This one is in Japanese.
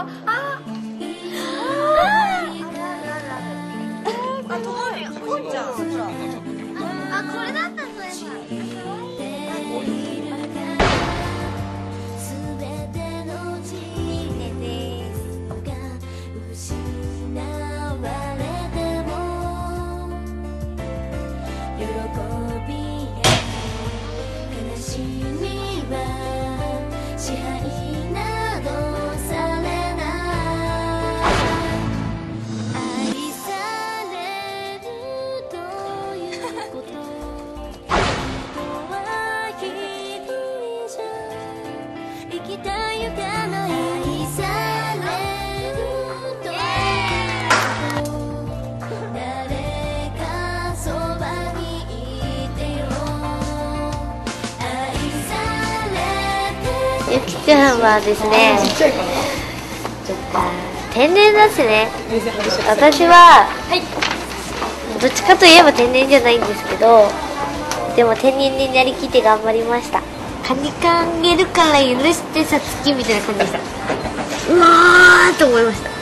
これだったんだよ。ゆきちゃんはですね、天然だしね。私はどっちかといえば天然じゃないんですけど、でも天然になりきって頑張りました。カニカンあげるから許してさつきみたいな感じでした。うわーと思いました。